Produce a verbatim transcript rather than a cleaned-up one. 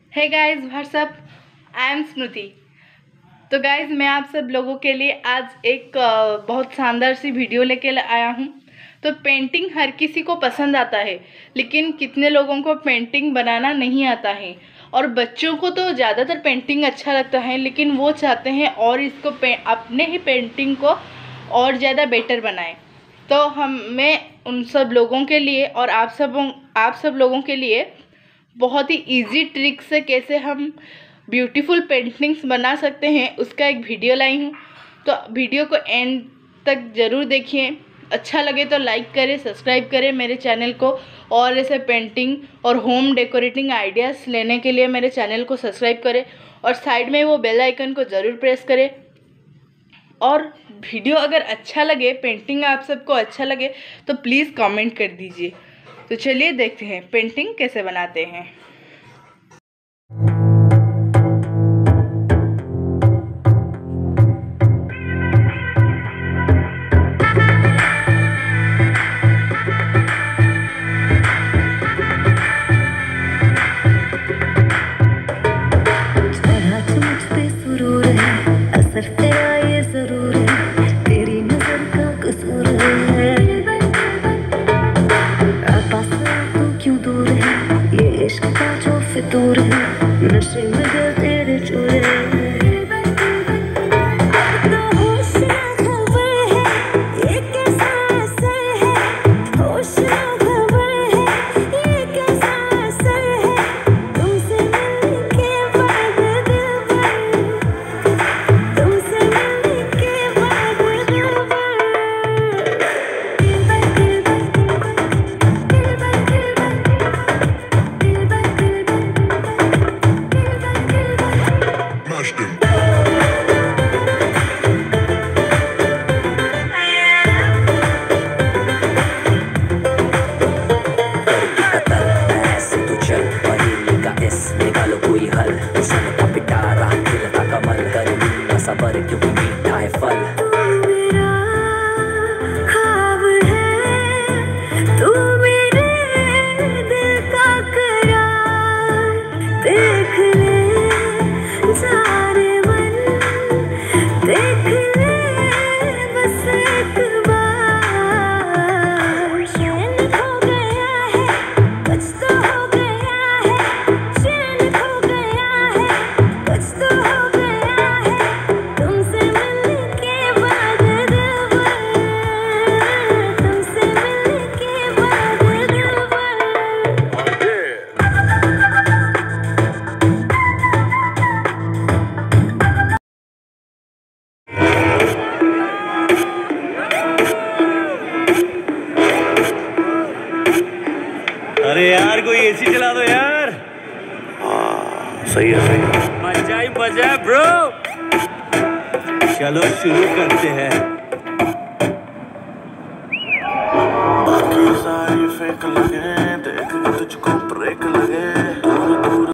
Hey guys what's up, I am Smriti. तो guys मैं आप सब लोगों के लिए आज एक बहुत शानदार सी वीडियो लेके आया हूँ। तो पेंटिंग हर किसी को पसंद आता है, लेकिन कितने लोगों को पेंटिंग बनाना नहीं आता है। और बच्चों को तो ज़्यादातर पेंटिंग अच्छा लगता है, लेकिन वो चाहते हैं और इसको अपने ही पेंटिंग को और ज़्यादा बेटर बनाएं। तो हम मैं उन सब लोगों के लिए और आप सब आप सब लोगों के लिए बहुत ही इजी ट्रिक से कैसे हम ब्यूटीफुल पेंटिंग्स बना सकते हैं उसका एक वीडियो लाई हूँ। तो वीडियो को एंड तक ज़रूर देखिए। अच्छा लगे तो लाइक करें, सब्सक्राइब करें मेरे चैनल को, और ऐसे पेंटिंग और होम डेकोरेटिंग आइडियाज़ लेने के लिए मेरे चैनल को सब्सक्राइब करें और साइड में वो बेल आइकन को ज़रूर प्रेस करें। और वीडियो अगर अच्छा लगे, पेंटिंग आप सबको अच्छा लगे तो प्लीज़ कमेंट कर दीजिए। तो चलिए देखते हैं पेंटिंग कैसे बनाते हैं। असर तेरा ये जरूर है, तेरी नजर का कसूर है। पास तू क्यों दूर है, ये इश्क का जो फितूर है, नशे में दिल तेरे चूर है। सबर क्योंकि मीठा है फल। तू मेरा ख्वाब है, तू मेरे दिल का करार। देख ले सारे मन, देख ले बस एक बार। चैन खो गया है, कुछ तो हो गया है। चैन खो गया है, कुछ तो हो अरे यार कोई एसी चला दो यार। हाँ सही है, सही है। मजा ही मजा है ब्रो। चलो शुरू करते हैं।